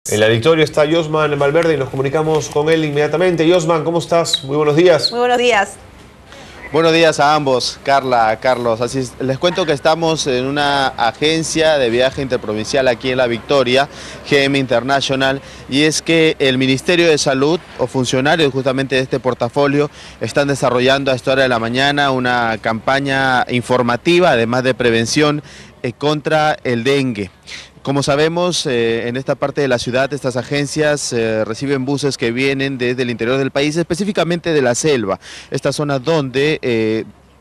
En la Victoria está Yosman Valverde y nos comunicamos con él inmediatamente. Yosman, ¿cómo estás? Muy buenos días. Muy buenos días. Buenos días a ambos, Carla, Carlos. Les cuento que estamos en una agencia de viaje interprovincial aquí en La Victoria, GM International, y es que el Ministerio de Salud o funcionarios justamente de este portafolio están desarrollando a esta hora de la mañana una campaña informativa, además de prevención contra el dengue. Como sabemos, en esta parte de la ciudad, estas agencias reciben buses que vienen desde el interior del país, específicamente de la selva, esta zona donde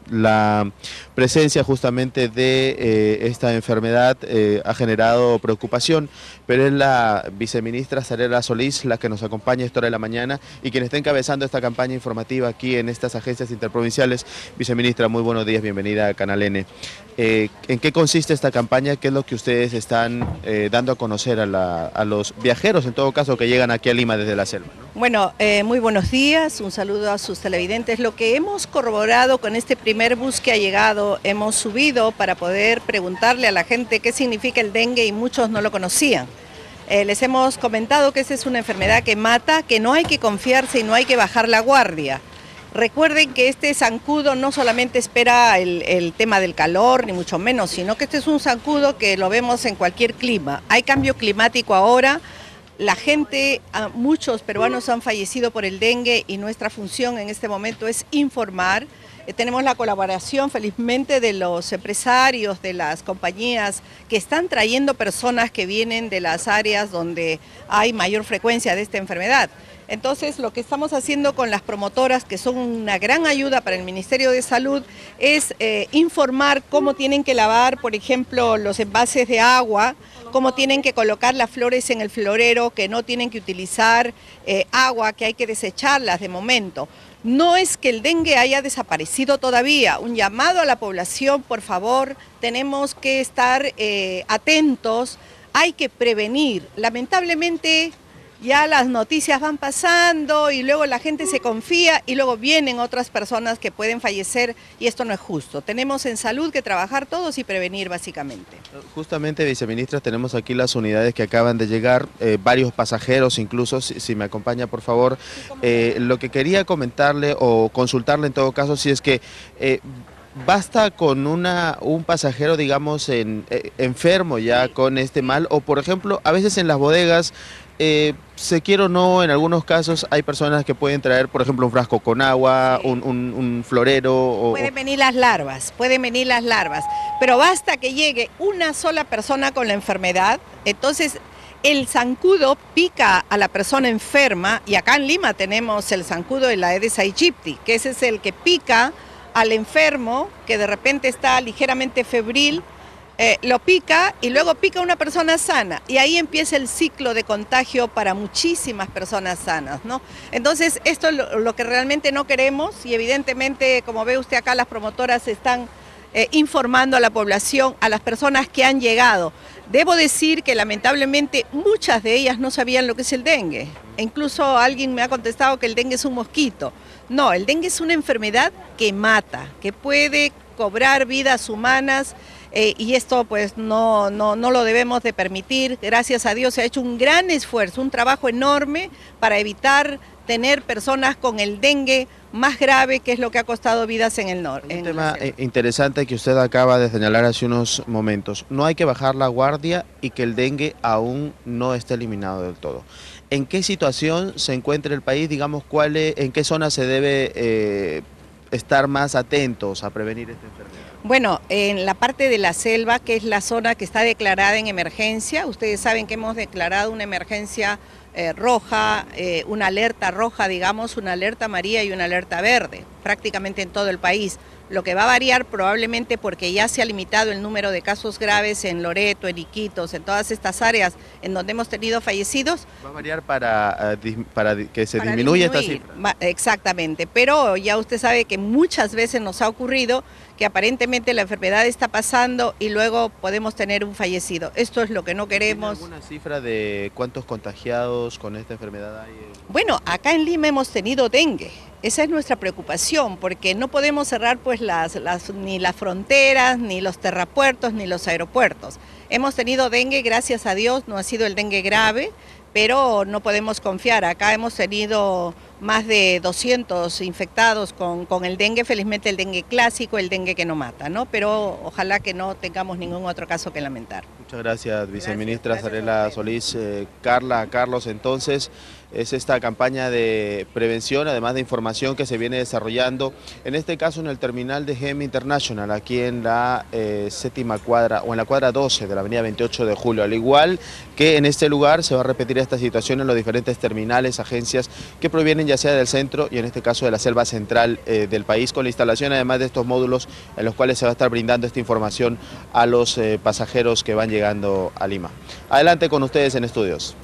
la presencia justamente de esta enfermedad ha generado preocupación, pero es la viceministra Sarela Solís la que nos acompaña a esta hora de la mañana y quien está encabezando esta campaña informativa aquí en estas agencias interprovinciales. Viceministra, muy buenos días, bienvenida a Canal N. ¿En qué consiste esta campaña? ¿Qué es lo que ustedes están dando a conocer a los viajeros, en todo caso, que llegan aquí a Lima desde la selva, ¿no? Bueno, muy buenos días, un saludo a sus televidentes. Lo que hemos corroborado con este primer bus que ha llegado, hemos subido para poder preguntarle a la gente qué significa el dengue y muchos no lo conocían. Les hemos comentado que esta es una enfermedad que mata, que no hay que confiarse y no hay que bajar la guardia. Recuerden que este zancudo no solamente espera el tema del calor, ni mucho menos, sino que este es un zancudo que lo vemos en cualquier clima. Hay cambio climático ahora, la gente, muchos peruanos han fallecido por el dengue y nuestra función en este momento es informar. Tenemos la colaboración felizmente de los empresarios, de las compañías que están trayendo personas que vienen de las áreas donde hay mayor frecuencia de esta enfermedad. Entonces, lo que estamos haciendo con las promotoras, que son una gran ayuda para el Ministerio de Salud, es informar cómo tienen que lavar, por ejemplo, los envases de agua, cómo tienen que colocar las flores en el florero, que no tienen que utilizar agua, que hay que desecharlas de momento. No es que el dengue haya desaparecido todavía. Un llamado a la población, por favor, tenemos que estar atentos, hay que prevenir. Lamentablemente, ya las noticias van pasando y luego la gente se confía y luego vienen otras personas que pueden fallecer y esto no es justo. Tenemos en salud que trabajar todos y prevenir básicamente. Justamente, viceministra, tenemos aquí las unidades que acaban de llegar, varios pasajeros incluso, si me acompaña por favor. Lo que quería comentarle o consultarle en todo caso, si es que basta con un pasajero, digamos, enfermo ya con este mal, o por ejemplo, a veces en las bodegas, se quiera o no, en algunos casos hay personas que pueden traer, por ejemplo, un frasco con agua, sí, un florero. Pueden venir las larvas, pero basta que llegue una sola persona con la enfermedad, entonces el zancudo pica a la persona enferma, y acá en Lima tenemos el zancudo de la Aedes aegypti, que ese es el que pica al enfermo, que de repente está ligeramente febril, lo pica y luego pica a una persona sana y ahí empieza el ciclo de contagio para muchísimas personas sanas, ¿no? Entonces esto es lo que realmente no queremos y evidentemente, como ve usted acá, las promotoras están informando a la población, a las personas que han llegado. Debo decir que lamentablemente muchas de ellas no sabían lo que es el dengue. E incluso alguien me ha contestado que el dengue es un mosquito. No, el dengue es una enfermedad que mata, que puede cobrar vidas humanas. Y esto pues no lo debemos de permitir. Gracias a Dios se ha hecho un gran esfuerzo, un trabajo enorme para evitar tener personas con el dengue más grave, que es lo que ha costado vidas en el norte. Un tema interesante que usted acaba de señalar hace unos momentos. No hay que bajar la guardia y que el dengue aún no está eliminado del todo. ¿En qué situación se encuentra el país? Digamos, ¿en qué zona se debe estar más atentos a prevenir esta enfermedad? Bueno, en la parte de la selva, que es la zona que está declarada en emergencia, ustedes saben que hemos declarado una emergencia roja, una alerta roja, digamos, una alerta amarilla y una alerta verde, prácticamente en todo el país. Lo que va a variar probablemente porque ya se ha limitado el número de casos graves en Loreto, en Iquitos, en todas estas áreas en donde hemos tenido fallecidos. ¿Va a variar para que se disminuya esta cifra? Exactamente, pero ya usted sabe que muchas veces nos ha ocurrido que aparentemente la enfermedad está pasando y luego podemos tener un fallecido. Esto es lo que no queremos. ¿Tiene alguna cifra de cuántos contagiados con esta enfermedad hay? Bueno, acá en Lima hemos tenido dengue. Esa es nuestra preocupación, porque no podemos cerrar pues ni las fronteras, ni los terrapuertos, ni los aeropuertos. Hemos tenido dengue, gracias a Dios, no ha sido el dengue grave, pero no podemos confiar. Acá hemos tenido más de 200 infectados con el dengue, felizmente el dengue clásico, el dengue que no mata, ¿no? Pero ojalá que no tengamos ningún otro caso que lamentar. Muchas gracias, viceministra Zarela Solís. Carla, Carlos, entonces es esta campaña de prevención, además de información que se viene desarrollando, en este caso en el terminal de GM International, aquí en la séptima cuadra, o en la cuadra 12 de la avenida 28 de Julio. Al igual que en este lugar se va a repetir esta situación en los diferentes terminales, agencias que provienen ya sea del centro y en este caso de la selva central del país, con la instalación además de estos módulos en los cuales se va a estar brindando esta información a los pasajeros que van llegando a Lima. Adelante con ustedes en estudios.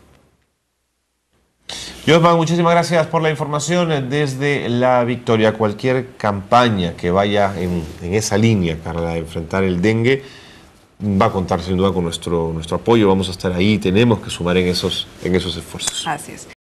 Josman, muchísimas gracias por la información desde La Victoria. Cualquier campaña que vaya en esa línea, Carla, de enfrentar el dengue, va a contar sin duda con nuestro apoyo. Vamos a estar ahí, tenemos que sumar en esos esfuerzos. Así es.